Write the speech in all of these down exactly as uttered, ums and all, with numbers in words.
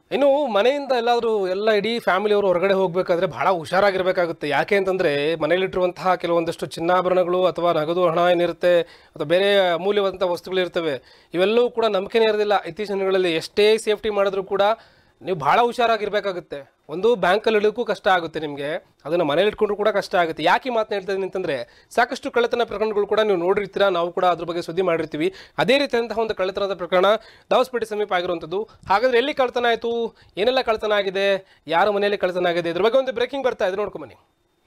ಇನ್ನು ಮನೆಯಿಂದ ಎಲ್ಲಾದರೂ ಎಲ್ಲ ಇಡೀ ಫ್ಯಾಮಿಲಿಯವರು ಹೊರಗಡೆ ಹೋಗಬೇಕಾದ್ರೆ ಭಾಳ ಹುಷಾರಾಗಿರಬೇಕಾಗುತ್ತೆ. ಯಾಕೆ ಅಂತಂದರೆ ಮನೆಯಲ್ಲಿಟ್ಟಿರುವಂತಹ ಕೆಲವೊಂದಷ್ಟು ಚಿನ್ನಾಭರಣಗಳು ಅಥವಾ ನಗದು ಹಣ ಏನಿರುತ್ತೆ ಅಥವಾ ಬೇರೆ ಅಮೂಲ್ಯವಾದಂಥ ವಸ್ತುಗಳಿರ್ತವೆ, ಇವೆಲ್ಲವೂ ಕೂಡ ನಂಬಿಕೆನೇ ಇರೋದಿಲ್ಲ. ಇತ್ತೀಚಿನ ದಿನಗಳಲ್ಲಿ ಎಷ್ಟೇ ಸೇಫ್ಟಿ ಮಾಡಿದ್ರೂ ಕೂಡ ನೀವು ಭಾಳ ಹುಷಾರಾಗಿರಬೇಕಾಗುತ್ತೆ. ಒಂದು ಬ್ಯಾಂಕಲ್ಲಿ ಇಡೋಕ್ಕೂ ಕಷ್ಟ ಆಗುತ್ತೆ ನಿಮಗೆ, ಅದನ್ನು ಮನೇಲಿ ಇಟ್ಕೊಂಡ್ರೂ ಕೂಡ ಕಷ್ಟ ಆಗುತ್ತೆ. ಯಾಕೆ ಮಾತನ್ನ ಹೇಳ್ತಾ ಇದ್ದೀನಿ ಅಂತಂದರೆ ಸಾಕಷ್ಟು ಕಳ್ಳತನ ಪ್ರಕರಣಗಳು ಕೂಡ ನೀವು ನೋಡಿರ್ತೀರಾ, ನಾವು ಕೂಡ ಅದ್ರ ಬಗ್ಗೆ ಸುದ್ದಿ ಮಾಡಿರ್ತೀವಿ. ಅದೇ ರೀತಿಯಾದಂತಹ ಒಂದು ಕಳ್ಳತನದ ಪ್ರಕರಣ ದಾವಸ್ಪೇಟೆ ಸಮೀಪ ಆಗಿರುವಂಥದ್ದು. ಹಾಗಾದರೆ ಎಲ್ಲಿ ಕಳ್ಳತನ ಆಯಿತು, ಏನೆಲ್ಲ ಕಳ್ಳತನ ಆಗಿದೆ, ಯಾರ ಮನೆಯಲ್ಲಿ ಕಳ್ಳತನ ಆಗಿದೆ, ಇದ್ರ ಬಗ್ಗೆ ಒಂದು ಬ್ರೇಕಿಂಗ್ ಬರ್ತಾ ಇದೆ, ನೋಡ್ಕೊಂಬನ್ನಿ.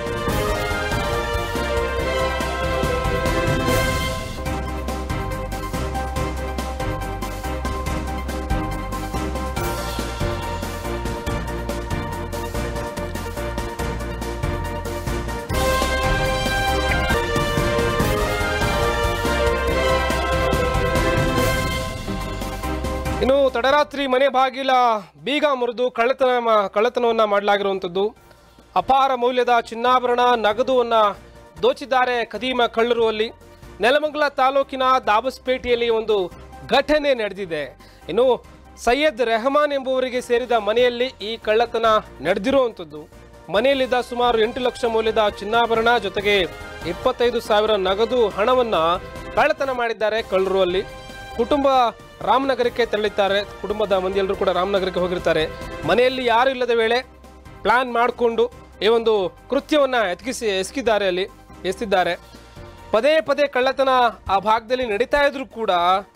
ಇನ್ನು ತಡರಾತ್ರಿ ಮನೆ ಬಾಗಿಲ ಬೀಗ ಮುರಿದು ಕಳ್ಳತನ ಕಳ್ಳತನವನ್ನು ಮಾಡಲಾಗಿರುವಂಥದ್ದು. ಅಪಾರ ಮೌಲ್ಯದ ಚಿನ್ನಾಭರಣ ನಗದುವನ್ನು ದೋಚಿದ್ದಾರೆ ಖದೀಮ ಕಳ್ಳರು. ಅಲ್ಲಿ ನೆಲಮಂಗಲ ತಾಲೂಕಿನ ದಾಬಸ್ಪೇಟೆಯಲ್ಲಿ ಒಂದು ಘಟನೆ ನಡೆದಿದೆ. ಇನ್ನು ಸೈಯದ್ ರೆಹಮಾನ್ ಎಂಬುವರಿಗೆ ಸೇರಿದ ಮನೆಯಲ್ಲಿ ಈ ಕಳ್ಳತನ ನಡೆದಿರುವಂಥದ್ದು. ಮನೆಯಲ್ಲಿದ್ದ ಸುಮಾರು ಎಂಟು ಲಕ್ಷ ಮೌಲ್ಯದ ಚಿನ್ನಾಭರಣ ಜೊತೆಗೆ ಇಪ್ಪತ್ತೈದು ಸಾವಿರ ನಗದು ಹಣವನ್ನು ಕಳ್ಳತನ ಮಾಡಿದ್ದಾರೆ ಕಳ್ಳರು. ಅಲ್ಲಿ ಕುಟುಂಬ ರಾಮನಗರಕ್ಕೆ ತೆರಳಿದ್ದಾರೆ. ಕುಟುಂಬದ ಮಂದಿಯಲ್ಲರೂ ಕೂಡ ರಾಮನಗರಕ್ಕೆ ಹೋಗಿರ್ತಾರೆ. ಮನೆಯಲ್ಲಿ ಯಾರು ಇಲ್ಲದ ವೇಳೆ ಪ್ಲಾನ್ ಮಾಡಿಕೊಂಡು ಈ ಒಂದು ಕೃತ್ಯವನ್ನು ಎತ್ಕಿಸಿ ಎಸಗಿದ್ದಾರೆ ಅಲ್ಲಿ ಎಸೆದಿದ್ದಾರೆ. ಪದೇ ಪದೇ ಕಳ್ಳತನ ಆ ಭಾಗದಲ್ಲಿ ನಡೀತಾ ಇದ್ರೂ ಕೂಡ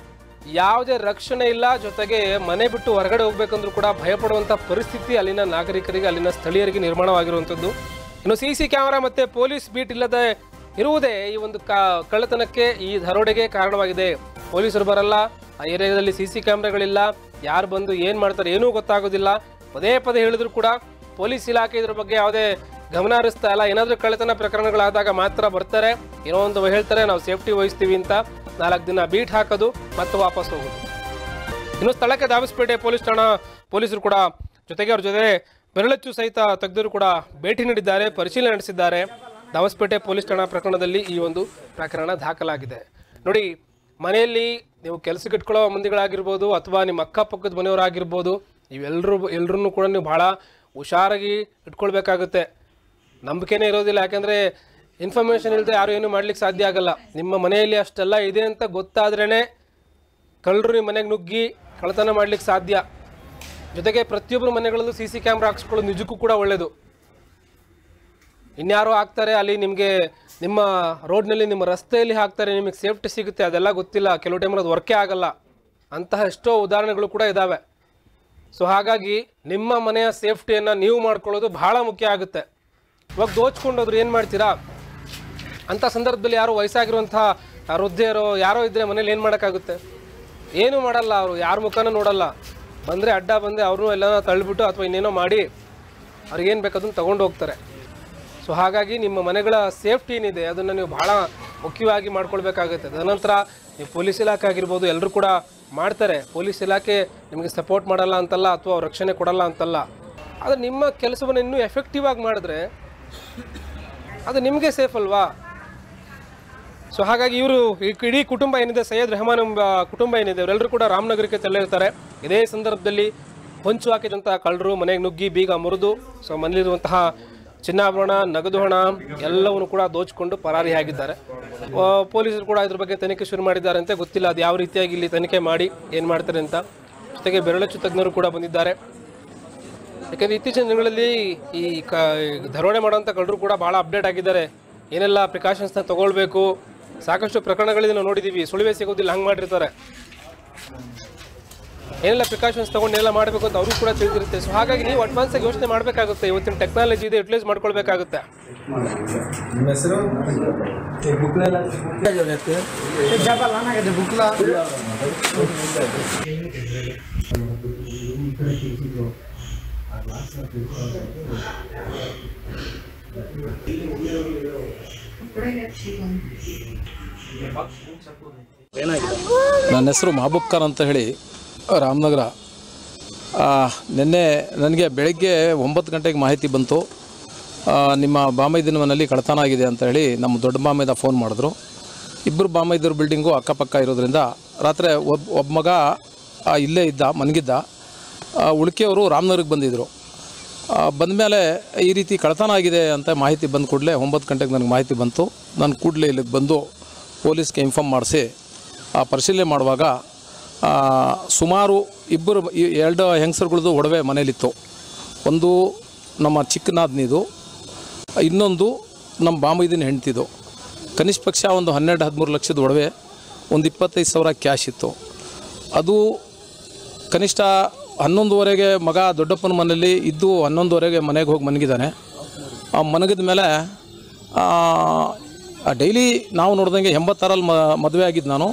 ಯಾವುದೇ ರಕ್ಷಣೆ ಇಲ್ಲ. ಜೊತೆಗೆ ಮನೆ ಬಿಟ್ಟು ಹೊರಗಡೆ ಹೋಗ್ಬೇಕಂದ್ರೂ ಕೂಡ ಭಯಪಡುವಂಥ ಪರಿಸ್ಥಿತಿ ಅಲ್ಲಿನ ನಾಗರಿಕರಿಗೆ, ಅಲ್ಲಿನ ಸ್ಥಳೀಯರಿಗೆ ನಿರ್ಮಾಣವಾಗಿರುವಂಥದ್ದು. ಇನ್ನು ಸಿ ಸಿ ಕ್ಯಾಮೆರಾ ಮತ್ತು ಪೊಲೀಸ್ ಬೀಟ್ ಇಲ್ಲದೆ ಇರುವುದೇ ಈ ಒಂದು ಕಳ್ಳತನಕ್ಕೆ, ಈ ದರೋಡೆಗೆ ಕಾರಣವಾಗಿದೆ. ಪೊಲೀಸರು ಬರಲ್ಲ, ಆ ಏರಿಯಾದಲ್ಲಿ ಸಿ ಸಿ ಕ್ಯಾಮ್ರಾಗಳಿಲ್ಲ, ಯಾರು ಬಂದು ಏನು ಮಾಡ್ತಾರೆ ಏನೂ ಗೊತ್ತಾಗೋದಿಲ್ಲ. ಪದೇ ಪದೇ ಹೇಳಿದ್ರು ಕೂಡ ಪೊಲೀಸ್ ಇಲಾಖೆ ಇದ್ರ ಬಗ್ಗೆ ಯಾವುದೇ ಗಮನ ಹರಿಸ್ತಾ ಇಲ್ಲ. ಏನಾದರೂ ಕಳ್ಳತನ ಪ್ರಕರಣಗಳಾದಾಗ ಮಾತ್ರ ಬರ್ತಾರೆ, ಏನೋ ಒಂದು ಹೇಳ್ತಾರೆ ನಾವು ಸೇಫ್ಟಿ ವಹಿಸ್ತೀವಿ ಅಂತ, ನಾಲ್ಕು ದಿನ ಬೀಟ್ ಹಾಕೋದು ಮತ್ತೆ ವಾಪಸ್ ಹೋಗೋದು. ಇನ್ನು ಸ್ಥಳಕ್ಕೆ ದಾಬಸ್ಪೇಟೆ ಪೊಲೀಸ್ ಠಾಣಾ ಪೊಲೀಸರು ಕೂಡ ಜೊತೆಗೆ ಅವ್ರ ಜೊತೆ ಬೆರಳಚ್ಚು ಸಹಿತ ತಜ್ಞರು ಕೂಡ ಭೇಟಿ ನೀಡಿದ್ದಾರೆ, ಪರಿಶೀಲನೆ ನಡೆಸಿದ್ದಾರೆ. ದಾಬಸ್ಪೇಟೆ ಪೊಲೀಸ್ ಠಾಣಾ ಪ್ರಕರಣದಲ್ಲಿ ಈ ಒಂದು ಪ್ರಕರಣ ದಾಖಲಾಗಿದೆ. ನೋಡಿ, ಮನೆಯಲ್ಲಿ ನೀವು ಕೆಲಸಕ್ಕೆ ಇಟ್ಕೊಳ್ಳೋ ಮಂದಿಗಳಾಗಿರ್ಬೋದು ಅಥವಾ ನಿಮ್ಮ ಅಕ್ಕಪಕ್ಕದ ಮನೆಯವರಾಗಿರ್ಬೋದು, ಇವೆಲ್ಲರೂ ಎಲ್ಲರೂ ಕೂಡ ನೀವು ಭಾಳ ಹುಷಾರಾಗಿ ಇಟ್ಕೊಳ್ಬೇಕಾಗುತ್ತೆ. ನಂಬಿಕೆನೇ ಇರೋದಿಲ್ಲ, ಯಾಕೆಂದರೆ ಇನ್ಫಾರ್ಮೇಷನ್ ಇಲ್ಲದೆ ಯಾರು ಏನೂ ಮಾಡ್ಲಿಕ್ಕೆ ಸಾಧ್ಯ ಆಗಲ್ಲ. ನಿಮ್ಮ ಮನೆಯಲ್ಲಿ ಅಷ್ಟೆಲ್ಲ ಇದೆ ಅಂತ ಗೊತ್ತಾದ್ರೇ ಕಳ್ಳರು ನಿಮ್ಮ ಮನೆಗೆ ನುಗ್ಗಿ ಕಳ್ಳತನ ಮಾಡ್ಲಿಕ್ಕೆ ಸಾಧ್ಯ. ಜೊತೆಗೆ ಪ್ರತಿಯೊಬ್ಬರು ಮನೆಗಳಲ್ಲೂ ಸಿ ಸಿ ಕ್ಯಾಮ್ರಾ ಹಾಕ್ಸ್ಕೊಳ್ಳೋದು ನಿಜಕ್ಕೂ ಕೂಡ ಒಳ್ಳೆಯದು. ಇನ್ಯಾರೋ ಹಾಕ್ತಾರೆ ಅಲ್ಲಿ, ನಿಮಗೆ ನಿಮ್ಮ ರೋಡ್ನಲ್ಲಿ ನಿಮ್ಮ ರಸ್ತೆಯಲ್ಲಿ ಹಾಕ್ತಾರೆ, ನಿಮಗೆ ಸೇಫ್ಟಿ ಸಿಗುತ್ತೆ, ಅದೆಲ್ಲ ಗೊತ್ತಿಲ್ಲ. ಕೆಲವು ಟೈಮಲ್ಲಿ ಅದು ವರ್ಕೇ ಆಗಲ್ಲ. ಅಂತಹ ಎಷ್ಟೋ ಉದಾಹರಣೆಗಳು ಕೂಡ ಇದ್ದಾವೆ. ಸೊ ಹಾಗಾಗಿ ನಿಮ್ಮ ಮನೆಯ ಸೇಫ್ಟಿಯನ್ನು ನೀವು ಮಾಡ್ಕೊಳ್ಳೋದು ಬಹಳ ಮುಖ್ಯ ಆಗುತ್ತೆ. ಇವಾಗ ದೋಚ್ಕೊಂಡೋದ್ರು ಏನು ಮಾಡ್ತೀರಾ? ಅಂಥ ಸಂದರ್ಭದಲ್ಲಿ ಯಾರು ವಯಸ್ಸಾಗಿರುವಂಥ ವೃದ್ಧೆಯರೋ ಯಾರೋ ಇದ್ದರೆ ಮನೇಲಿ ಏನು ಮಾಡೋಕ್ಕಾಗುತ್ತೆ? ಏನೂ ಮಾಡಲ್ಲ, ಅವರು ಯಾರ ಮುಖನೂ ನೋಡಲ್ಲ. ಬಂದರೆ ಅಡ್ಡ ಬಂದೆ ಅವ್ರನ್ನೂ ಎಲ್ಲ ತಳ್ಳಿಬಿಟ್ಟು ಅಥವಾ ಇನ್ನೇನೋ ಮಾಡಿ ಅವ್ರಿಗೇನು ಬೇಕಾದನ್ನು ತೊಗೊಂಡು ಹೋಗ್ತಾರೆ. ಸೊ ಹಾಗಾಗಿ ನಿಮ್ಮ ಮನೆಗಳ ಸೇಫ್ಟಿ ಏನಿದೆ ಅದನ್ನು ನೀವು ಭಾಳ ಮುಖ್ಯವಾಗಿ ಮಾಡ್ಕೊಳ್ಬೇಕಾಗುತ್ತೆ. ತದನಂತರ ನೀವು ಪೊಲೀಸ್ ಇಲಾಖೆ ಆಗಿರ್ಬೋದು, ಎಲ್ಲರೂ ಕೂಡ ಮಾಡ್ತಾರೆ. ಪೊಲೀಸ್ ಇಲಾಖೆ ನಿಮಗೆ ಸಪೋರ್ಟ್ ಮಾಡಲ್ಲ ಅಂತಲ್ಲ ಅಥವಾ ರಕ್ಷಣೆ ಕೊಡಲ್ಲ ಅಂತಲ್ಲ, ಆದರೆ ನಿಮ್ಮ ಕೆಲಸವನ್ನು ಇನ್ನೂ ಎಫೆಕ್ಟಿವ್ ಆಗಿ ಮಾಡಿದ್ರೆ ಅದು ನಿಮಗೆ ಸೇಫ್ ಅಲ್ವಾ? ಸೊ ಹಾಗಾಗಿ ಇವರು ಇಡೀ ಕುಟುಂಬ ಏನಿದೆ, ಸೈಯದ್ ರೆಹಮಾನ್ ಎಂಬ ಕುಟುಂಬ ಏನಿದೆ, ಅವರೆಲ್ಲರೂ ಕೂಡ ರಾಮನಗರಕ್ಕೆ ತೆರಳಿರ್ತಾರೆ. ಇದೇ ಸಂದರ್ಭದಲ್ಲಿ ಹೊಂಚು ಹಾಕಿದಂಥ ಕಳ್ಳರು ಮನೆಗೆ ನುಗ್ಗಿ ಬೀಗ ಮುರಿದು ಸೊ ಮನೆಯಲ್ಲಿರುವಂತಹ ಚಿನ್ನಾಭರಣ ನಗದು ಹಣ ಎಲ್ಲವನ್ನು ಕೂಡ ದೋಚಿಕೊಂಡು ಪರಾರಿಯಾಗಿದ್ದಾರೆ. ಪೊಲೀಸರು ಕೂಡ ಇದ್ರ ಬಗ್ಗೆ ತನಿಖೆ ಶುರು ಮಾಡಿದ್ದಾರೆ ಅಂತ ಗೊತ್ತಿಲ್ಲ, ಅದು ಯಾವ ರೀತಿಯಾಗಿ ಇಲ್ಲಿ ತನಿಖೆ ಮಾಡಿ ಏನು ಮಾಡ್ತಾರೆ ಅಂತ. ಜೊತೆಗೆ ಬೆರಳಚ್ಚು ತಜ್ಞರು ಕೂಡ ಬಂದಿದ್ದಾರೆ. ಯಾಕೆಂದರೆ ಇತ್ತೀಚಿನ ದಿನಗಳಲ್ಲಿ ಈ ಕ ದರೋಡೆ ಮಾಡೋಂಥ ಕಳ್ಳರು ಕೂಡ ಭಾಳ ಅಪ್ಡೇಟ್ ಆಗಿದ್ದಾರೆ. ಏನೆಲ್ಲ ಪ್ರಿಕಾಷನ್ಸ್ನ ತೊಗೊಳ್ಬೇಕು, ಸಾಕಷ್ಟು ಪ್ರಕರಣಗಳಲ್ಲಿ ನಾವು ನೋಡಿದ್ದೀವಿ. ಸುಳಿವೆ ಸಿಗೋದಿಲ್ಲ, ಹಂಗೆ ಮಾಡಿರ್ತಾರೆ. ಏನೆಲ್ಲ ಪ್ರಿಕಾಷನ್ಸ್ ತೊಗೊಂಡು ಏನೆಲ್ಲ ಮಾಡಬೇಕು ಅಂತ ಅವ್ರಿಗೂ ಕೂಡ ತಿಳಿದಿರುತ್ತೆ. ಸೊ ಹಾಗಾಗಿ ನೀವು ಅಡ್ವಾನ್ಸಾಗಿ ಯೋಚನೆ ಮಾಡಬೇಕಾಗುತ್ತೆ. ಇವತ್ತಿನ ಟೆಕ್ನಾಲಜಿ ಇದೆ, ಯುಟಿಲೈಸ್ ಮಾಡ್ಕೊಳ್ಬೇಕಾಗುತ್ತೆ. ನನ್ನ ಹೆಸರು ಮಹಬೂಬ್ ಖಾನ್ ಅಂತ ಹೇಳಿ, ರಾಮನಗರ. ನಿನ್ನೆ ನನಗೆ ಬೆಳಗ್ಗೆ ಒಂಬತ್ತು ಗಂಟೆಗೆ ಮಾಹಿತಿ ಬಂತು, ನಿಮ್ಮ ಬಾಮೈದಿನ ಮನೆಯಲ್ಲಿ ಕಳ್ಳತನ ಆಗಿದೆ ಅಂತ ಹೇಳಿ ನಮ್ಮ ದೊಡ್ಡ ಬಾಮೈದ ಫೋನ್ ಮಾಡಿದ್ರು. ಇಬ್ಬರು ಬಾಮೈದರ ಬಿಲ್ಡಿಂಗು ಅಕ್ಕಪಕ್ಕ ಇರೋದ್ರಿಂದ ರಾತ್ರಿ ಒಬ್ಬ ಒಬ್ಬ ಮಗ ಇಲ್ಲೇ ಇದ್ದ, ಮನಗಿದ್ದ. ಉಳಿಕೆಯವರು ರಾಮನಗರಕ್ಕೆ ಬಂದಿದ್ದರು. ಬಂದಮೇಲೆ ಈ ರೀತಿ ಕಳ್ಳತನ ಆಗಿದೆ ಅಂತ ಮಾಹಿತಿ ಬಂದ ಕೂಡಲೇ ಒಂಬತ್ತು ಗಂಟೆಗೆ ನನಗೆ ಮಾಹಿತಿ ಬಂತು. ನಾನು ಕೂಡಲೇ ಇಲ್ಲಿಗೆ ಬಂದು ಪೊಲೀಸ್ಗೆ ಇನ್ಫಾರ್ಮ್ ಮಾಡಿಸಿ ಪರಿಶೀಲನೆ ಮಾಡುವಾಗ ಸುಮಾರು ಇಬ್ಬರು ಎರಡು ಹೆಂಗಸರುಗಳದ್ದು ಒಡವೆ ಮನೇಲಿತ್ತು. ಒಂದು ನಮ್ಮ ಚಿಕ್ಕನಾದ್ನಿದು, ಇನ್ನೊಂದು ನಮ್ಮ ಬಾಮೈದಿನ ಹೆಂಡ್ತಿದ್ದು. ಕನಿಷ್ಠ ಪಕ್ಷ ಒಂದು ಹನ್ನೆರಡು ಹದಿಮೂರು ಲಕ್ಷದ ಒಡವೆ, ಒಂದು ಇಪ್ಪತ್ತೈದು ಸಾವಿರ ಕ್ಯಾಶ್ ಇತ್ತು. ಅದು ಕನಿಷ್ಠ ಹನ್ನೊಂದುವರೆಗೆ ಮಗ ದೊಡ್ಡಪ್ಪನ ಮನೆಯಲ್ಲಿ ಇದ್ದು ಹನ್ನೊಂದುವರೆಗೆ ಮನೆಗೆ ಹೋಗಿ ಮನಗಿದ್ದಾನೆ. ಆ ಮನಗಿದ ಮೇಲೆ ಡೈಲಿ ನಾವು ನೋಡ್ದಂಗೆ ಎಂಬತ್ತಾರಲ್ಲಿ ಮ ಮದುವೆ ಆಗಿದ್ದು ನಾನು.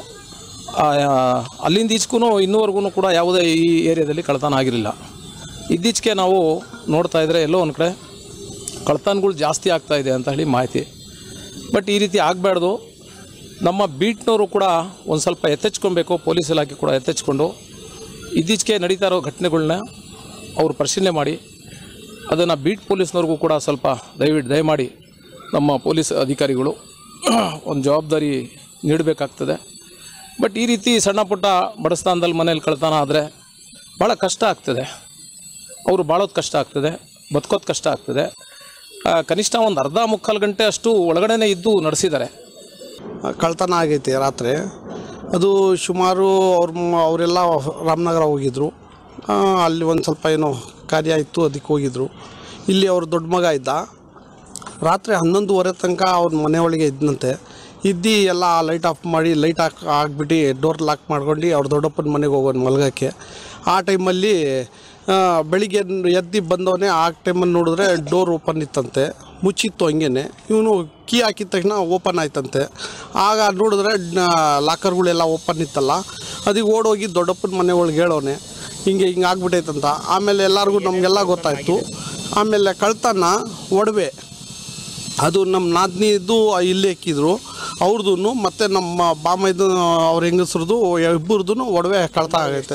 ಅಲ್ಲಿಂದ ಈಚೆಗೂ ಇನ್ನೂವರೆಗೂ ಕೂಡ ಯಾವುದೇ ಈ ಏರಿಯಾದಲ್ಲಿ ಕಳ್ಳತನ ಆಗಿರಲಿಲ್ಲ. ಇತ್ತೀಚೆಗೆ ನಾವು ನೋಡ್ತಾ ಇದ್ದರೆ ಎಲ್ಲೋ ಒಂದು ಕಡೆ ಕಳ್ಳತನಗಳು ಜಾಸ್ತಿ ಆಗ್ತಾಯಿದೆ ಅಂತ ಹೇಳಿ ಮಾಹಿತಿ. ಬಟ್ ಈ ರೀತಿ ಆಗಬಾರ್ದು. ನಮ್ಮ ಬೀಟ್ನವರು ಕೂಡ ಒಂದು ಸ್ವಲ್ಪ ಎತ್ತೆಚ್ಕೊಬೇಕು, ಪೊಲೀಸ್ ಇಲಾಖೆ ಕೂಡ ಎತ್ತೆಚ್ಕೊಂಡು ಇತ್ತೀಚೆಗೆ ನಡೀತಾ ಇರೋ ಘಟನೆಗಳನ್ನ ಅವರು ಪರಿಶೀಲನೆ ಮಾಡಿ ಅದನ್ನು ಬೀಟ್ ಪೊಲೀಸ್ನವ್ರಿಗೂ ಕೂಡ ಸ್ವಲ್ಪ ದಯವಿಟ್ಟು ದಯಮಾಡಿ ನಮ್ಮ ಪೊಲೀಸ್ ಅಧಿಕಾರಿಗಳು ಒಂದು ಜವಾಬ್ದಾರಿ ನೀಡಬೇಕಾಗ್ತದೆ. ಬಟ್ ಈ ರೀತಿ ಸಣ್ಣ ಪುಟ್ಟ ಬಡಸ್ತಾನದಲ್ಲಿ ಮನೇಲಿ ಕಳ್ತನ ಆದರೆ ಭಾಳ ಕಷ್ಟ ಆಗ್ತದೆ. ಅವರು ಬಾಳೋದು ಕಷ್ಟ ಆಗ್ತದೆ, ಬದುಕೋದು ಕಷ್ಟ ಆಗ್ತದೆ. ಕನಿಷ್ಠ ಒಂದು ಅರ್ಧ ಮುಕ್ಕಾಲು ಗಂಟೆ ಅಷ್ಟು ಒಳಗಡೆನೇ ಇದ್ದು ನಡೆಸಿದ್ದಾರೆ. ಕಳ್ತನ ಆಗೈತೆ ರಾತ್ರಿ. ಅದು ಸುಮಾರು ಅವ್ರ ಅವರೆಲ್ಲ ರಾಮನಗರ ಹೋಗಿದ್ದರು. ಅಲ್ಲಿ ಒಂದು ಸ್ವಲ್ಪ ಏನೋ ಕಾರ್ಯ ಇತ್ತು, ಅದಕ್ಕೆ ಹೋಗಿದ್ದರು. ಇಲ್ಲಿ ಅವ್ರ ದೊಡ್ಡ ಮಗ ಇದ್ದ. ರಾತ್ರಿ ಹನ್ನೊಂದುವರೆ ತನಕ ಅವ್ರ ಮನೆ ಒಳಗೆ ಇದ್ದಂತೆ. ಇದ್ದು ಎಲ್ಲ ಲೈಟ್ ಆಫ್ ಮಾಡಿ ಲೈಟ್ ಹಾಕಿ ಹಾಕ್ಬಿಟ್ಟು ಡೋರ್ ಲಾಕ್ ಮಾಡ್ಕೊಂಡು ಅವ್ರ ದೊಡ್ಡಪ್ಪನ ಮನೆಗೆ ಹೋಗೋನು ಮಲಗೋಕ್ಕೆ. ಆ ಟೈಮಲ್ಲಿ ಬೆಳಿಗ್ಗೆ ಎದ್ದು ಬಂದವನೇ ಆ ಟೈಮಲ್ಲಿ ನೋಡಿದ್ರೆ ಡೋರ್ ಓಪನ್ ಇತ್ತಂತೆ, ಮುಚ್ಚಿತ್ತು ಹಂಗೇ. ಇವನು ಕೀ ಹಾಕಿದ ತಕ್ಷಣ ಓಪನ್ ಆಯ್ತಂತೆ. ಆಗ ನೋಡಿದ್ರೆ ಲಾಕರ್ಗಳೆಲ್ಲ ಓಪನ್ ಇತ್ತಲ್ಲ, ಅದಕ್ಕೆ ಓಡೋಗಿ ದೊಡ್ಡಪ್ಪನ ಮನೆ ಒಳಗೆ ಹೇಳೋನೆ ಹಿಂಗೆ ಹಿಂಗೆ ಆಗ್ಬಿಟ್ಟೈತಂತ. ಆಮೇಲೆ ಎಲ್ಲರಿಗೂ ನಮಗೆಲ್ಲ ಗೊತ್ತಾಯಿತು. ಆಮೇಲೆ ಕಳ್ತನ ಒಡವೆ ಅದು ನಮ್ಮ ನಾದ್ನಿದ್ದು ಇಲ್ಲೇ ಹಾಕಿದ್ರು ಅವ್ರದ್ದು, ಮತ್ತು ನಮ್ಮ ಬಾಮೈದು ಅವ್ರ ಹೆಂಗಸ್ರದ್ದು ಇಬ್ಬರದ್ದು ಒಡವೆ ಕಳ್ತ ಆಗೈತೆ.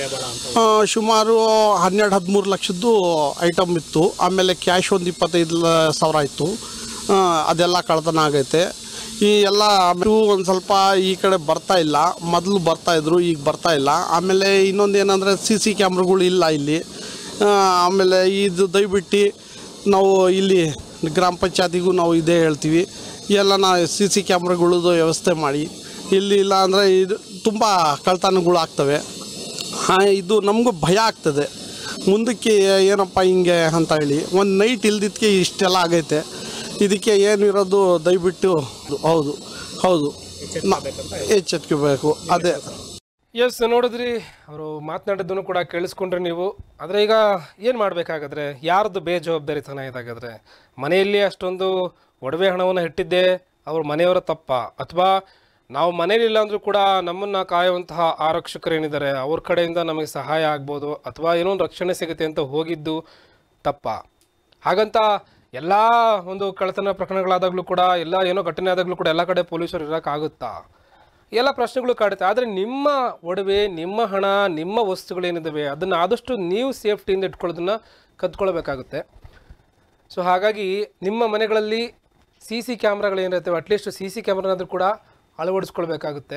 ಸುಮಾರು ಹನ್ನೆರಡು ಹದಿಮೂರು ಲಕ್ಷದ್ದು ಐಟಮ್ ಇತ್ತು. ಆಮೇಲೆ ಕ್ಯಾಶ್ ಒಂದು ಇಪ್ಪತ್ತೈದು ಸಾವಿರ ಇತ್ತು. ಅದೆಲ್ಲ ಕಳ್ತನ ಆಗೈತೆ. ಈ ಎಲ್ಲ ಒಂದು ಸ್ವಲ್ಪ ಈ ಕಡೆ ಬರ್ತಾ ಇಲ್ಲ. ಮೊದಲು ಬರ್ತಾಯಿದ್ರು, ಈಗ ಬರ್ತಾ ಇಲ್ಲ. ಆಮೇಲೆ ಇನ್ನೊಂದು ಏನಂದರೆ ಸಿ ಸಿ ಕ್ಯಾಮ್ರಾಗಳು ಇಲ್ಲ ಇಲ್ಲಿ. ಆಮೇಲೆ ಇದು ದಯವಿಟ್ಟು ನಾವು ಇಲ್ಲಿ ಗ್ರಾಮ ಪಂಚಾಯತಿಗೂ ನಾವು ಇದೇ ಹೇಳ್ತೀವಿ, ಎಲ್ಲ ನಾ ಸಿ ಸಿ ಕ್ಯಾಮ್ರಾಗಳದ್ದು ವ್ಯವಸ್ಥೆ ಮಾಡಿ. ಇಲ್ಲಿ ಇಲ್ಲ ಅಂದರೆ ಇದು ತುಂಬ ಕಳ್ತನಗಳು ಆಗ್ತವೆ. ಇದು ನಮಗೂ ಭಯ ಆಗ್ತದೆ ಮುಂದಕ್ಕೆ ಏನಪ್ಪ ಹಿಂಗೆ ಅಂತ ಹೇಳಿ. ಒಂದು ನೈಟ್ ಇಲ್ದಿದ್ದಕ್ಕೆ ಇಷ್ಟೆಲ್ಲ ಆಗೈತೆ. ಇದಕ್ಕೆ ಏನು ಇರೋದು ದಯವಿಟ್ಟು ಹೌದು ಹೌದು ಎಚ್ಚೆತ್ಕೋಬೇಕು. ಅದೇ ಎಸ್, ನೋಡಿದ್ರಿ ಅವರು ಮಾತನಾಡಿದ್ದನ್ನು ಕೂಡ ಕೇಳಿಸ್ಕೊಂಡ್ರೆ ನೀವು. ಆದರೆ ಈಗ ಏನು ಮಾಡಬೇಕಾಗಾದ್ರೆ ಯಾರ್ದು ಬೇಜವಾಬ್ದಾರಿತನ ಇದಾಗಾದ್ರೆ? ಮನೆಯಲ್ಲಿ ಅಷ್ಟೊಂದು ಒಡವೆ ಹಣವನ್ನು ಇಟ್ಟಿದ್ದೆ ಅವ್ರ ಮನೆಯವರ ತಪ್ಪ, ಅಥವಾ ನಾವು ಮನೇಲಿಲ್ಲ ಅಂದರೂ ಕೂಡ ನಮ್ಮನ್ನು ಕಾಯುವಂತಹ ಆರಕ್ಷಕರೇನಿದ್ದಾರೆ ಅವ್ರ ಕಡೆಯಿಂದ ನಮಗೆ ಸಹಾಯ ಆಗ್ಬೋದು, ಅಥವಾ ಏನೋ ಒಂದು ರಕ್ಷಣೆ ಸಿಗುತ್ತೆ ಅಂತ ಹೋಗಿದ್ದು ತಪ್ಪ? ಹಾಗಂತ ಎಲ್ಲ ಒಂದು ಕಳ್ಳತನ ಪ್ರಕರಣಗಳಾದಾಗಲೂ ಕೂಡ, ಎಲ್ಲ ಏನೋ ಘಟನೆ ಆದಾಗಲೂ ಕೂಡ ಎಲ್ಲ ಕಡೆ ಪೊಲೀಸರು ಇರೋಕ್ಕಾಗುತ್ತಾ? ಎಲ್ಲ ಪ್ರಶ್ನೆಗಳು ಕಾಡುತ್ತೆ. ಆದರೆ ನಿಮ್ಮ ಒಡವೆ, ನಿಮ್ಮ ಹಣ, ನಿಮ್ಮ ವಸ್ತುಗಳೇನಿದ್ದಾವೆ ಅದನ್ನು ಆದಷ್ಟು ನೀವು ಸೇಫ್ಟಿಯಿಂದ ಇಟ್ಕೊಳ್ಳೋದನ್ನು ಕದ್ಕೊಳ್ಬೇಕಾಗುತ್ತೆ. ಸೊ ಹಾಗಾಗಿ ನಿಮ್ಮ ಮನೆಗಳಲ್ಲಿ ಸಿ ಸಿ ಕ್ಯಾಮ್ರಾಗಳೇನಿರ್ತವೆ, ಅಟ್ಲೀಸ್ಟ್ ಸಿ ಸಿ ಕ್ಯಾಮ್ರಾನಾದರೂ ಕೂಡ ಅಳವಡಿಸ್ಕೊಳ್ಬೇಕಾಗುತ್ತೆ.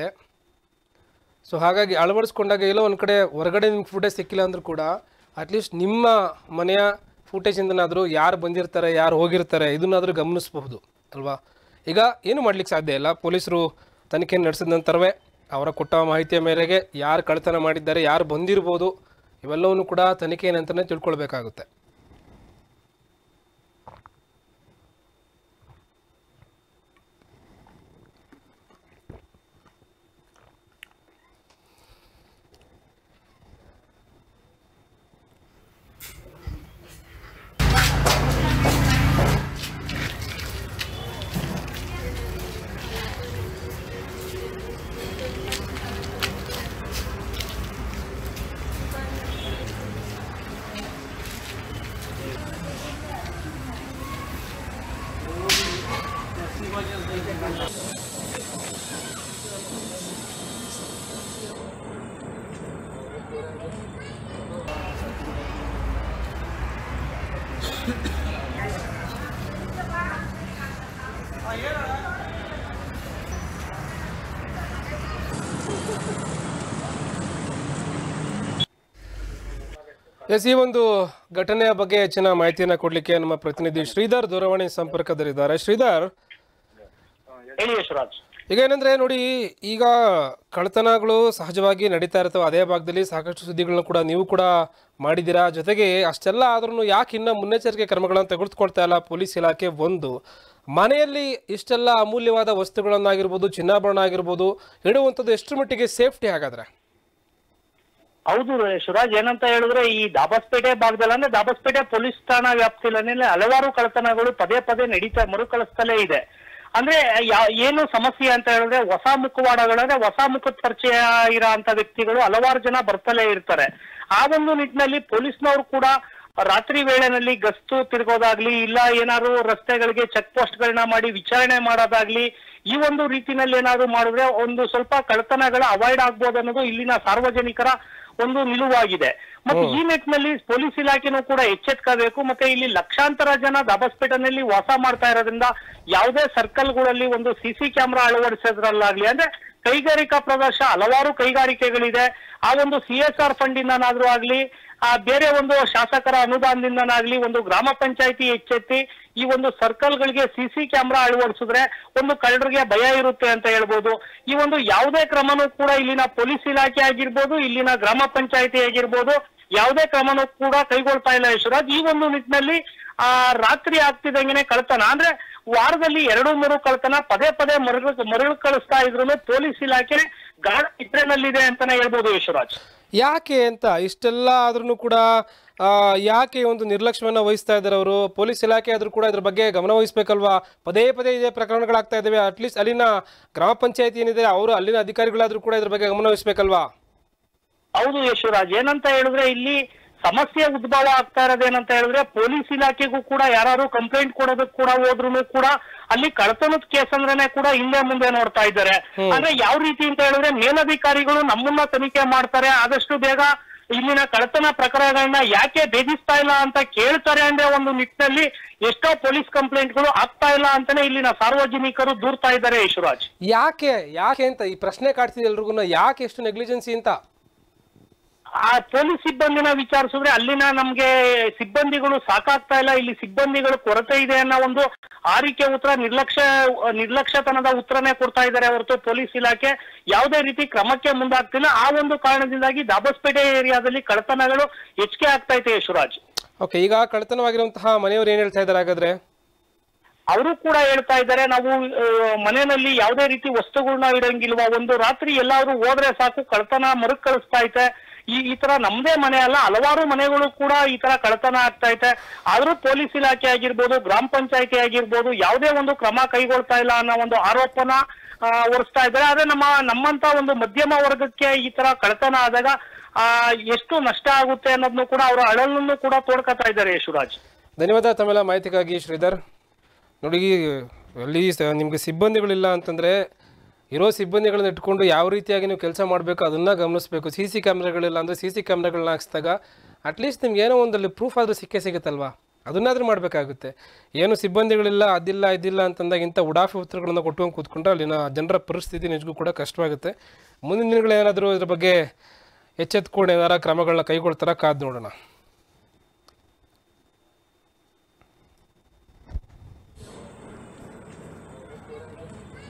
ಸೊ ಹಾಗಾಗಿ ಅಳವಡಿಸ್ಕೊಂಡಾಗ ಎಲ್ಲೋ ಒಂದು ಕಡೆ ಹೊರಗಡೆ ನಿಮ್ಗೆ ಫುಟೇಜ್ ಸಿಕ್ಕಿಲ್ಲ ಅಂದರೂ ಕೂಡ ಅಟ್ಲೀಸ್ಟ್ ನಿಮ್ಮ ಮನೆಯ ಫುಟೇಜಿಂದನಾದರೂ ಯಾರು ಬಂದಿರ್ತಾರೆ, ಯಾರು ಹೋಗಿರ್ತಾರೆ ಇದನ್ನಾದರೂ ಗಮನಿಸಬಹುದು ಅಲ್ವಾ? ಈಗ ಏನು ಮಾಡಲಿಕ್ಕೆ ಸಾಧ್ಯ ಇಲ್ಲ. ಪೊಲೀಸರು ತನಿಖೆ ನಡೆಸಿದ ನಂತರವೇ ಅವರ ಕೊಟ್ಟ ಮಾಹಿತಿಯ ಮೇರೆಗೆ ಯಾರು ಕಳ್ಳತನ ಮಾಡಿದ್ದಾರೆ, ಯಾರು ಬಂದಿರ್ಬೋದು, ಇವೆಲ್ಲವನ್ನೂ ಕೂಡ ತನಿಖೆ ನಂತರನೇ ತಿಳ್ಕೊಳ್ಬೇಕಾಗುತ್ತೆ. ಎಸ್ ಈ ಒಂದು ಘಟನೆಯ ಬಗ್ಗೆ ಹೆಚ್ಚಿನ ಮಾಹಿತಿಯನ್ನು ಕೊಡಲಿಕ್ಕೆ ನಮ್ಮ ಪ್ರತಿನಿಧಿ ಶ್ರೀಧರ್ ದೂರವಾಣಿ ಸಂಪರ್ಕದಲ್ಲಿದ್ದಾರೆ. ಶ್ರೀಧರ್, ಹೇಳಿ ಯಶರಾಜ್. ಈಗ ಏನಂದ್ರೆ ನೋಡಿ, ಈಗ ಕಳ್ಳತನಗಳು ಸಹಜವಾಗಿ ನಡೀತಾ ಇರ್ತವೆ. ಅದೇ ಭಾಗದಲ್ಲಿ ಸಾಕಷ್ಟು ಸುದ್ದಿಗಳನ್ನ ಕೂಡ ನೀವು ಕೂಡ ಮಾಡಿದ್ದೀರಾ. ಜೊತೆಗೆ ಅಷ್ಟೆಲ್ಲ ಆದ್ರೂ ಯಾಕೆ ಇನ್ನ ಮುನ್ನೆಚ್ಚರಿಕೆ ಕ್ರಮಗಳನ್ನು ತೆಗೆದುಕೊಳ್ತಾ ಇಲ್ಲ ಪೊಲೀಸ್ ಇಲಾಖೆ? ಒಂದು, ಮನೆಯಲ್ಲಿ ಇಷ್ಟೆಲ್ಲ ಅಮೂಲ್ಯವಾದ ವಸ್ತುಗಳನ್ನಾಗಿರ್ಬೋದು, ಚಿನ್ನಾಭರಣ ಆಗಿರ್ಬೋದು ಇಡುವಂಥದ್ದು ಎಷ್ಟರ ಮಟ್ಟಿಗೆ ಸೇಫ್ಟಿ ಹಾಗಾದ್ರೆ? ಹೌದು ಶಿವರಾಜ್, ಏನಂತ ಹೇಳಿದ್ರೆ ಈ ದಾಬಸ್ಪೇಟೆ ಭಾಗದಲ್ಲಿ ಅಂದ್ರೆ ದಾಬಸ್ಪೇಟೆ ಪೊಲೀಸ್ ಠಾಣಾ ವ್ಯಾಪ್ತಿಯಲ್ಲಿ ಹಲವಾರು ಕಳ್ಳತನಗಳು ಪದೇ ಪದೇ ನಡೀತಾ ಮರುಕಳಿಸ್ತಲೇ ಇದೆ. ಅಂದ್ರೆ ಏನು ಸಮಸ್ಯೆ ಅಂತ ಹೇಳಿದ್ರೆ ಹೊಸ ಮುಖವಾಡಗಳಂದ್ರೆ ಹೊಸ ಮುಖದ ಪರಿಚಯ ಇರೋ ಅಂತ ವ್ಯಕ್ತಿಗಳು ಹಲವಾರು ಜನ ಬರ್ತಲೇ ಇರ್ತಾರೆ. ಆ ಒಂದು ನಿಟ್ಟಿನಲ್ಲಿ ಪೊಲೀಸ್ನವರು ಕೂಡ ರಾತ್ರಿ ವೇಳೆನಲ್ಲಿ ಗಸ್ತು ತಿರುಗೋದಾಗ್ಲಿ, ಇಲ್ಲ ಏನಾದ್ರು ರಸ್ತೆಗಳಿಗೆ ಚೆಕ್ ಪೋಸ್ಟ್ ಗಳನ್ನ ಮಾಡಿ ವಿಚಾರಣೆ ಮಾಡೋದಾಗ್ಲಿ, ಈ ಒಂದು ರೀತಿನಲ್ಲಿ ಏನಾದ್ರು ಮಾಡಿದ್ರೆ ಒಂದು ಸ್ವಲ್ಪ ಕಳ್ಳತನಗಳ ಅವಾಯ್ಡ್ ಆಗ್ಬೋದು ಅನ್ನೋದು ಇಲ್ಲಿನ ಸಾರ್ವಜನಿಕರ ಒಂದು ನಿಲುವಾಗಿದೆ. ಮತ್ತೆ ಈ ನಿಟ್ಟಿನಲ್ಲಿ ಪೊಲೀಸ್ ಇಲಾಖೆನೂ ಕೂಡ ಎಚ್ಚೆತ್ಕೋಬೇಕು. ಮತ್ತೆ ಇಲ್ಲಿ ಲಕ್ಷಾಂತರ ಜನ ದಾಬಸ್ಪೇಟೆನಲ್ಲಿ ವಾಸ ಮಾಡ್ತಾ ಇರೋದ್ರಿಂದ ಯಾವುದೇ ಸರ್ಕಲ್ಗಳಲ್ಲಿ ಒಂದು ಸಿಸಿ ಕ್ಯಾಮೆರಾ ಅಳವಡಿಸೋದ್ರಲ್ಲಾಗ್ಲಿ, ಅಂದ್ರೆ ಕೈಗಾರಿಕಾ ಪ್ರದೇಶ ಹಲವಾರು ಕೈಗಾರಿಕೆಗಳಿದೆ, ಆ ಒಂದು ಸಿ ಎಸ್ ಆರ್ ಫಂಡ್ ಇಂದನಾದ್ರೂ ಆಗ್ಲಿ, ಆ ಬೇರೆ ಒಂದು ಶಾಸಕರ ಅನುದಾನದಿಂದನಾಗ್ಲಿ ಒಂದು ಗ್ರಾಮ ಪಂಚಾಯತಿ ಎಚ್ಚೆತ್ತಿ ಈ ಒಂದು ಸರ್ಕಲ್ ಗಳಿಗೆ ಸಿಸಿ ಕ್ಯಾಮೆರಾ ಅಳವಡಿಸಿದ್ರೆ ಒಂದು ಕಳ್ಳರಿಗೆ ಭಯ ಇರುತ್ತೆ ಅಂತ ಹೇಳ್ಬೋದು. ಈ ಒಂದು ಯಾವುದೇ ಕ್ರಮನೂ ಕೂಡ ಇಲ್ಲಿನ ಪೊಲೀಸ್ ಇಲಾಖೆ ಆಗಿರ್ಬೋದು, ಇಲ್ಲಿನ ಗ್ರಾಮ ಪಂಚಾಯತಿ ಆಗಿರ್ಬೋದು, ಯಾವುದೇ ಕ್ರಮನೂ ಕೂಡ ಕೈಗೊಳ್ತಾ ಇಲ್ಲ ಯಶರಾಜ್. ಈ ಒಂದು ನಿಟ್ಟಿನಲ್ಲಿ ಆ ರಾತ್ರಿ ಆಗ್ತಿದಂಗೆನೆ ಕಳ್ತನ ಅಂದ್ರೆ ವಾರದಲ್ಲಿ ಎರಡು ಮೂರು ಕಳ್ತನ ಪದೇ ಪದೇ ಮರಳು ಮರಳು ಕಳಿಸ್ತಾ ಇದ್ರು ಪೊಲೀಸ್ ಇಲಾಖೆ ಗಾಢ ನಿದ್ರೆನಲ್ಲಿದೆ ಅಂತಾನೆ ಹೇಳ್ಬೋದು ಯಶರಾಜ್. ಯಾಕೆ ಅಂತ ಇಷ್ಟೆಲ್ಲ ಆದ್ರೂ ಕೂಡ ಯಾಕೆ ಒಂದು ನಿರ್ಲಕ್ಷ್ಯವನ್ನು ವಹಿಸ್ತಾ ಇದ್ದಾರೆ ಅವರು? ಪೊಲೀಸ್ ಇಲಾಖೆ ಆದ್ರೂ ಕೂಡ ಇದ್ರ ಬಗ್ಗೆ ಗಮನ ವಹಿಸ್ಬೇಕಲ್ವಾ? ಪದೇ ಪದೇ ಇದೇ ಪ್ರಕರಣಗಳಾಗ್ತಾ ಇದ್ದಾವೆ. ಅಟ್ಲೀಸ್ಟ್ ಅಲ್ಲಿನ ಗ್ರಾಮ ಪಂಚಾಯತಿ ಏನಿದೆ ಅವರು ಅಲ್ಲಿನ ಅಧಿಕಾರಿಗಳಾದ್ರೂ ಕೂಡ ಇದ್ರ ಬಗ್ಗೆ ಗಮನ ವಹಿಸ್ಬೇಕಲ್ವಾ? ಹೌದು ಯಶರಾಜ್, ಏನಂತ ಹೇಳಿದ್ರೆ ಇಲ್ಲಿ ಸಮಸ್ಯೆ ಉದ್ಭವ ಆಗ್ತಾ ಇರೋದೇನಂತ ಹೇಳಿದ್ರೆ ಪೊಲೀಸ್ ಇಲಾಖೆಗೂ ಕೂಡ ಯಾರು ಕಂಪ್ಲೇಂಟ್ ಕೊಡೋದಕ್ಕೆ ಕೂಡ ಹೋದ್ರು ಕೂಡ ಅಲ್ಲಿ ಕಳ್ಳತನದ ಕೇಸ್ ಅಂದ್ರೇನೆ ಕೂಡ ಹಿಂದೆ ಮುಂದೆ ನೋಡ್ತಾ ಇದ್ದಾರೆ. ಅಂದ್ರೆ ಯಾವ ರೀತಿ ಅಂತ ಹೇಳಿದ್ರೆ ಮೇಲಧಿಕಾರಿಗಳು ನಮ್ಮನ್ನ ತನಿಖೆ ಮಾಡ್ತಾರೆ, ಆದಷ್ಟು ಬೇಗ ಇಲ್ಲಿನ ಕಳ್ಳತನ ಪ್ರಕರಣಗಳನ್ನ ಯಾಕೆ ಭೇದಿಸ್ತಾ ಇಲ್ಲ ಅಂತ ಕೇಳ್ತಾರೆ ಅಂದ್ರೆ ಒಂದು ನಿಟ್ಟಿನಲ್ಲಿ ಎಷ್ಟೋ ಪೊಲೀಸ್ ಕಂಪ್ಲೇಂಟ್ಗಳು ಆಗ್ತಾ ಇಲ್ಲ ಅಂತಾನೆ ಇಲ್ಲಿನ ಸಾರ್ವಜನಿಕರು ದೂರ್ತಾ ಇದ್ದಾರೆ ಯಶರಾಜ್. ಯಾಕೆ ಯಾಕೆ ಅಂತ ಈ ಪ್ರಶ್ನೆ ಕಾಡ್ತಿದೆ ಎಲ್ರಿಗೂ, ಯಾಕೆ ಎಷ್ಟು ನೆಗ್ಲಿಜೆನ್ಸಿ ಅಂತ? ಆ ಪೊಲೀಸ್ ಸಿಬ್ಬಂದಿನ ವಿಚಾರಿಸಿದ್ರೆ ಅಲ್ಲಿನ ನಮ್ಗೆ ಸಿಬ್ಬಂದಿಗಳು ಸಾಕಾಗ್ತಾ ಇಲ್ಲ, ಇಲ್ಲಿ ಸಿಬ್ಬಂದಿಗಳು ಕೊರತೆ ಇದೆ ಅನ್ನೋ ಒಂದು ಆರಿಕೆ ಉತ್ತರ ನಿರ್ಲಕ್ಷ್ಯ ನಿರ್ಲಕ್ಷ್ಯತನದ ಉತ್ತರನೇ ಕೊಡ್ತಾ ಇದ್ದಾರೆ ಹೊರತು ಪೊಲೀಸ್ ಇಲಾಖೆ ಯಾವುದೇ ರೀತಿ ಕ್ರಮಕ್ಕೆ ಮುಂದಾಗ್ತಿಲ್ಲ. ಆ ಒಂದು ಕಾರಣದಿಂದಾಗಿ ದಾಬಸ್ಪೇಟೆ ಏರಿಯಾದಲ್ಲಿ ಕಳ್ಳತನಗಳು ಹೆಚ್ಚಿಗೆ ಆಗ್ತಾ ಇದೆ ಯಶರಾಜ್. ಓಕೆ, ಈಗ ಕಳ್ಳತನವಾಗಿರುವಂತಹ ಮನೆಯವರು ಏನ್ ಹೇಳ್ತಾ ಇದ್ದಾರೆ ಹಾಗಾದ್ರೆ? ಅವರು ಕೂಡ ಹೇಳ್ತಾ ಇದ್ದಾರೆ, ನಾವು ಮನೆಯಲ್ಲಿ ಯಾವುದೇ ರೀತಿ ವಸ್ತುಗಳನ್ನ ಇಡಂಗಿಲ್ವಾ, ಒಂದು ರಾತ್ರಿ ಎಲ್ಲಾದ್ರೂ ಹೋದ್ರೆ ಸಾಕು ಕಳ್ಳತನ ಮರುಕ್ ಕಳಿಸ್ತಾ ಐತೆ. ಈ ಈ ತರ ನಮ್ದೇ ಮನೆ ಅಲ್ಲ, ಹಲವಾರು ಮನೆಗಳು ಕೂಡ ಈ ತರ ಕಳ್ಳತನ ಆಗ್ತಾ ಐತೆ. ಆದ್ರೂ ಪೊಲೀಸ್ ಇಲಾಖೆ ಆಗಿರ್ಬೋದು, ಗ್ರಾಮ ಪಂಚಾಯತಿ ಆಗಿರ್ಬೋದು ಯಾವುದೇ ಒಂದು ಕ್ರಮ ಕೈಗೊಳ್ತಾ ಇಲ್ಲ ಅನ್ನೋ ಒಂದು ಆರೋಪನ ಹೊರಿಸ್ತಾ ಇದ್ದಾರೆ. ಆದ್ರೆ ನಮ್ಮ ನಮ್ಮಂತ ಒಂದು ಮಧ್ಯಮ ವರ್ಗಕ್ಕೆ ಈ ತರ ಕಳ್ಳತನ ಆದಾಗ ಆ ಎಷ್ಟು ನಷ್ಟ ಆಗುತ್ತೆ ಅನ್ನೋದನ್ನು ಕೂಡ ಅವರ ಅಳಲನ್ನು ಕೂಡ ತೋಡ್ಕೊತಾ ಇದ್ದಾರೆ ಯಶರಾಜ್. ಧನ್ಯವಾದ ತಮ್ಮೆಲ್ಲ ಮಾಹಿತಿಗಾಗಿ ಶ್ರೀಧರ್. ನೋಡಿ, ಅಲ್ಲಿ ನಿಮ್ಗೆ ಸಿಬ್ಬಂದಿಗಳಿಲ್ಲ ಅಂತಂದ್ರೆ ಇರೋ ಸಿಬ್ಬಂದಿಗಳನ್ನ ಇಟ್ಕೊಂಡು ಯಾವ ರೀತಿಯಾಗಿ ನೀವು ಕೆಲಸ ಮಾಡಬೇಕು ಅದನ್ನ ಗಮನಿಸಬೇಕು. ಸಿ ಸಿ ಕ್ಯಾಮ್ರಾಗಳಿಲ್ಲ ಅಂದರೆ ಸಿ ಸಿ ಕ್ಯಾಮ್ರಾಗಳನ್ನ ಹಾಕ್ಸಿದಾಗ ಅಟ್ಲೀಸ್ಟ್ ನಿಮ್ಗೆ ಏನೋ ಒಂದಲ್ಲಿ ಪ್ರೂಫ್ ಆದರೂ ಸಿಕ್ಕೇ ಸಿಗುತ್ತಲ್ವಾ, ಅದನ್ನಾದ್ರೂ ಮಾಡಬೇಕಾಗುತ್ತೆ. ಏನು ಸಿಬ್ಬಂದಿಗಳಿಲ್ಲ, ಅದಿಲ್ಲ ಇದಿಲ್ಲ ಅಂತಂದಾಗ ಇಂಥ ಉಡಾಫಿ ಉತ್ತರಗಳನ್ನು ಕೊಟ್ಕೊಂಡು ಕೂತ್ಕೊಂಡ್ರೆ ಅಲ್ಲಿನ ಜನರ ಪರಿಸ್ಥಿತಿ ನಿಜಕ್ಕೂ ಕೂಡ ಕಷ್ಟವಾಗುತ್ತೆ. ಮುಂದಿನ ದಿನಗಳೇನಾದರೂ ಇದ್ರ ಬಗ್ಗೆ ಎಚ್ಚೆತ್ಕೊಂಡು ಏನಾರ ಕ್ರಮಗಳನ್ನ ಕೈಗೊಳ್ತಾರ ಕಾದು ನೋಡೋಣ.